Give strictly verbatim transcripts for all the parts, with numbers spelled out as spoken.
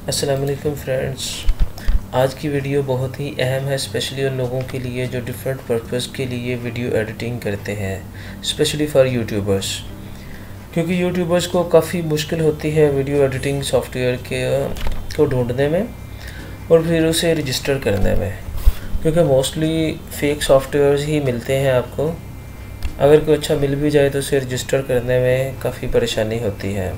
अस्सलाम वालेकुम फ्रेंड्स। आज की वीडियो बहुत ही अहम है, स्पेशली उन लोगों के लिए जो डिफरेंट पर्पस के लिए वीडियो एडिटिंग करते हैं, स्पेशली फॉर यूट्यूबर्स। क्योंकि यूट्यूबर्स को काफ़ी मुश्किल होती है वीडियो एडिटिंग सॉफ्टवेयर के को ढूंढने में और फिर उसे रजिस्टर करने में, क्योंकि मोस्टली फ़ेक सॉफ्टवेयर्स ही मिलते हैं आपको। अगर कोई अच्छा मिल भी जाए तो उसे रजिस्टर करने में काफ़ी परेशानी होती है।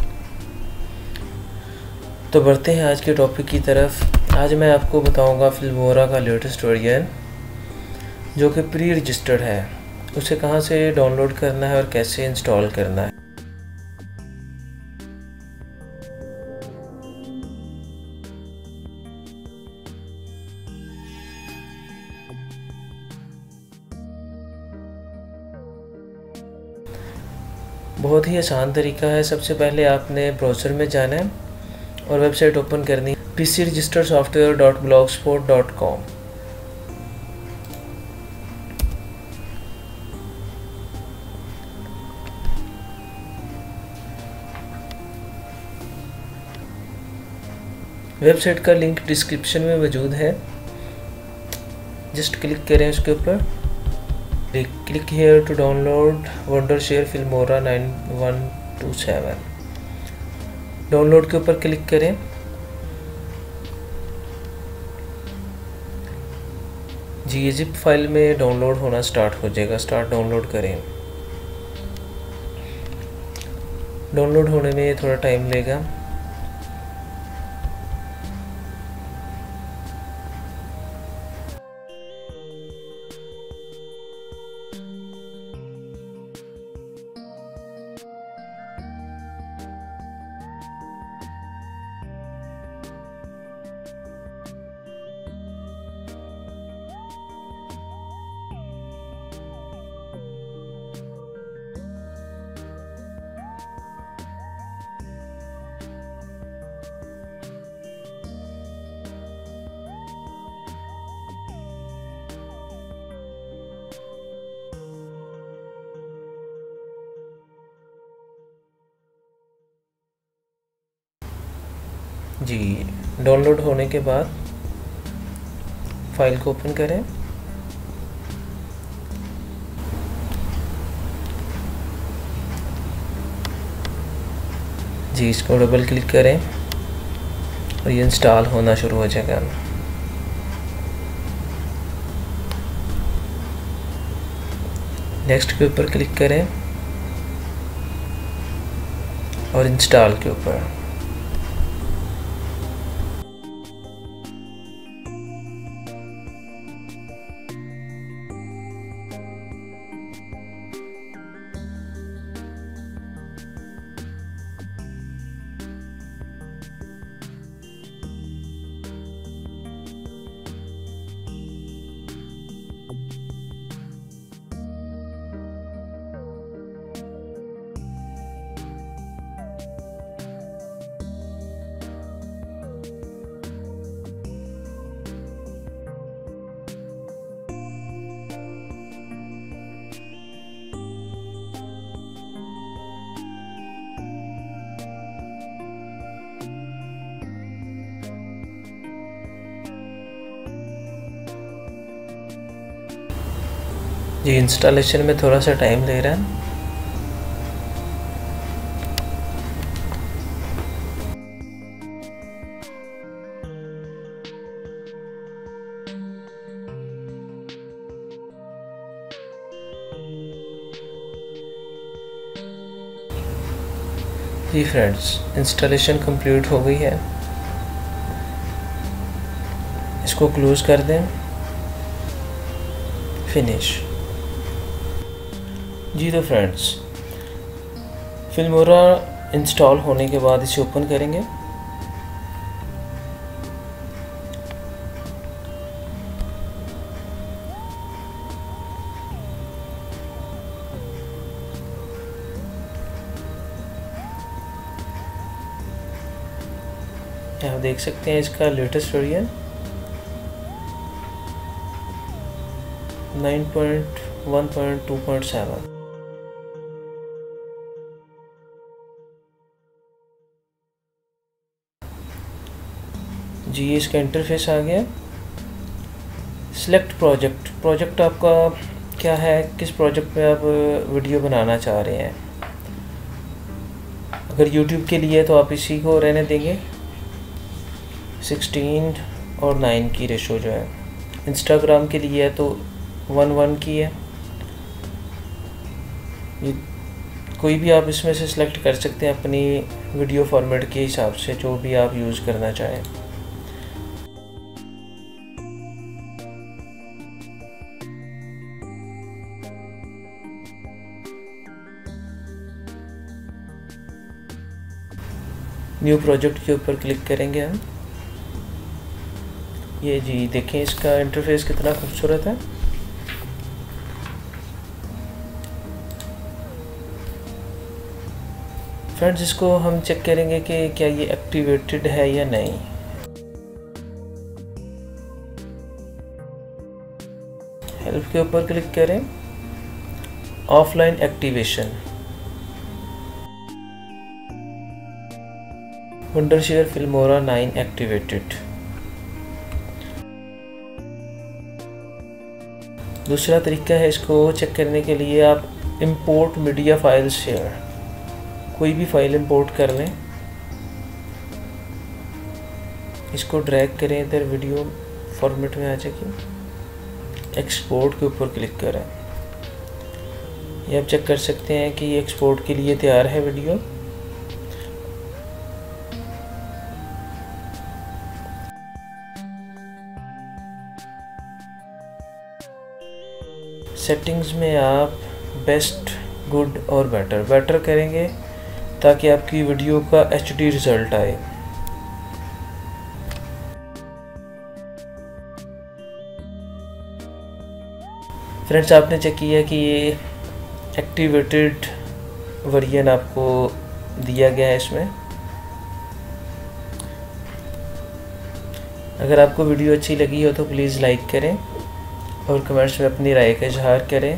तो बढ़ते हैं आज के टॉपिक की तरफ। आज मैं आपको बताऊंगा फिल्मोरा का लेटेस्ट वर्जन जो कि प्री रजिस्टर्ड है, उसे कहां से डाउनलोड करना है और कैसे इंस्टॉल करना है। बहुत ही आसान तरीका है। सबसे पहले आपने ब्राउज़र में जाना है और वेबसाइट ओपन करनी है P C register software dot blogspot dot com. Website का लिंक डिस्क्रिप्शन में मौजूद है, जस्ट क्लिक करें उसके ऊपर। Click here to download Wondershare Filmora nine one two seven. Download के ऊपर क्लिक करें। जी जिप फाइल में डाउनलोड होना स्टार्ट हो जाएगा। स्टार्ट डाउनलोड करें। डाउनलोड होने में थोड़ा टाइम लेगा। जी डाउनलोड होने के बाद फाइल को ओपन करें। जी इसको डबल क्लिक करें और ये इंस्टॉल होना शुरू हो जाएगा। नेक्स्ट के ऊपर क्लिक करें और इंस्टॉल के ऊपर। जी इंस्टॉलेशन में थोड़ा सा टाइम ले रहा है। जी फ्रेंड्स, इंस्टॉलेशन कंप्लीट हो गई है। इसको क्लोज कर दें। फिनिश। जी तो फ्रेंड्स, फिल्मोरा इंस्टॉल होने के बाद इसे ओपन करेंगे। आप देख सकते हैं इसका latest version nine point one point two point seven. जी ये इसका इंटरफेस आ गया। सिलेक्ट प्रोजेक्ट, प्रोजेक्ट आपका क्या है, किस प्रोजेक्ट में आप वीडियो बनाना चाह रहे हैं। अगर यूट्यूब के लिए तो आप इसी को रहने देंगे, सिक्सटीन और नाइन की रेशो जो है। इंस्टाग्राम के लिए है तो वन वन की है। ये कोई भी आप इसमें से सिलेक्ट कर सकते हैं अपनी वीडियो फॉर्मेट के हिसाब से, जो भी आप यूज़ करना चाहें। न्यू प्रोजेक्ट के ऊपर क्लिक करेंगे हम। ये जी देखें इसका इंटरफेस कितना खूबसूरत है। फ्रेंड्स इसको हम चेक करेंगे कि क्या ये एक्टिवेटेड है या नहीं। हेल्प के ऊपर क्लिक करें, offline activation, Wondershare Filmora nine activated. दूसरा तरीका है इसको चेक करने के लिए, आप इंपोर्ट मीडिया फाइल शेयर, कोई भी फाइल इंपोर्ट कर लें, इसको ड्रैग करें इधर वीडियो फॉर्मेट में आ जाएगी। एक्सपोर्ट के ऊपर क्लिक करें। ये आप चेक कर सकते हैं कि ये एक्सपोर्ट के लिए तैयार है वीडियो। सेटिंग्स में आप बेस्ट, गुड और बेटर बेटर करेंगे ताकि आपकी वीडियो का एच डी रिज़ल्ट आए। फ्रेंड्स आपने चेक किया कि ये एक्टिवेटेड वर्जन आपको दिया गया है इसमें। अगर आपको वीडियो अच्छी लगी हो तो प्लीज़ लाइक करें और कमेंट्स में अपनी राय का इजहार करें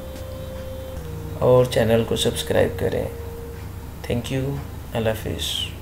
और चैनल को सब्सक्राइब करें। थैंक यू, अल्लाह हाफिज़।